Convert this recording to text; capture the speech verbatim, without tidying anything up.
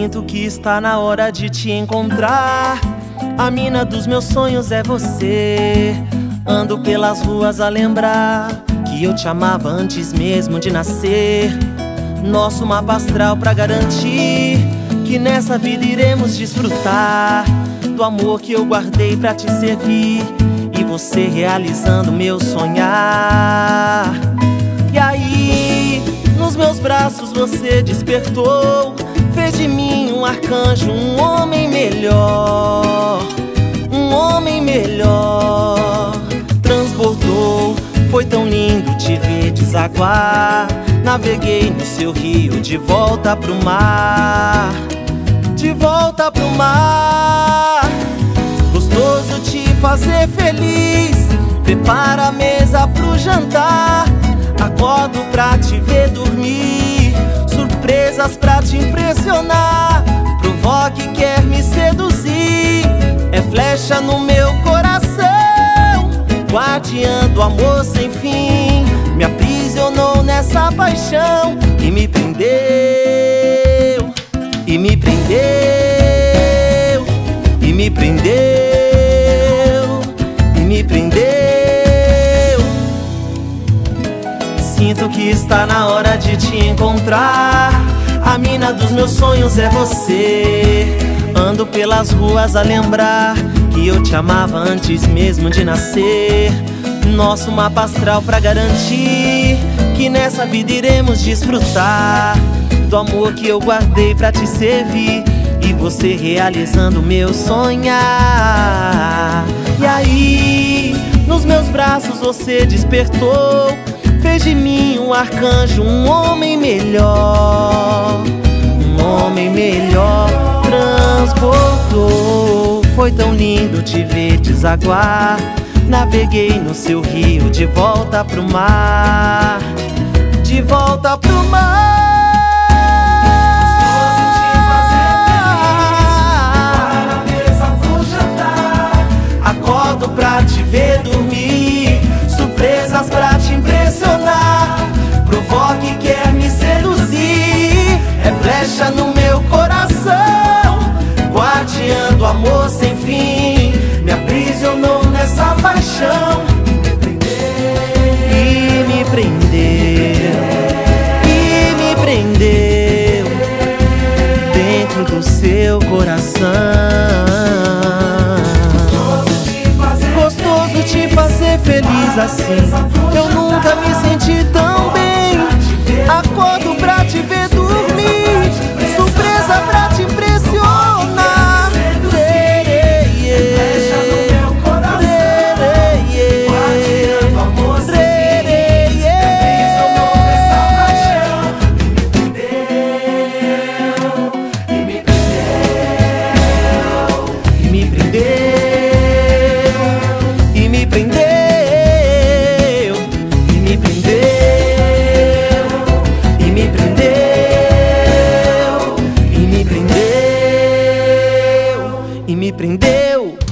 Sinto que está na hora de te encontrar. A mina dos meus sonhos é você. Ando pelas ruas a lembrar que eu te amava antes mesmo de nascer. Nosso mapa astral pra garantir que nessa vida iremos desfrutar do amor que eu guardei pra te servir, e você realizando meu sonhar. E aí, nos meus braços você despertou, fez de mim um arcanjo, um homem melhor, um homem melhor. Transbordou, foi tão lindo te ver desaguar. Naveguei no seu rio de volta pro mar, de volta pro mar. Gostoso te fazer feliz, prepara a mesa pro jantar. Acordo pra te ver dormir, surpresas pra te impressionar. Provoque, quer me seduzir, é flecha no meu coração, guardiã do amor sem fim. Me aprisionou nessa paixão e me prendeu, e me prendeu, e me prendeu, e me prendeu. Sinto que está na hora de te encontrar. A mina dos meus sonhos é você. Ando pelas ruas a lembrar que eu te amava antes mesmo de nascer. Nosso mapa astral pra garantir que nessa vida iremos desfrutar do amor que eu guardei pra te servir, e você realizando meu sonhar. E aí, nos meus braços você despertou, fez de mim um arcanjo, um homem melhor, um homem melhor. Transportou, foi tão lindo te ver desaguar. Naveguei no seu rio de volta pro mar, de volta pro mar. Acordo pra te ver dormir, surpresas pra te impressionar. Provoque, quer me seduzir, é flecha no meu coração, guardiã do amor sem fim. Me aprisionou nessa paixão e me prendeu, e me prendeu dentro do seu coração. Gostoso te fazer feliz assim, eu nunca me senti tão bem. Acordo pra te ver dormir, surpresa pra te impressionar. E me prendeu.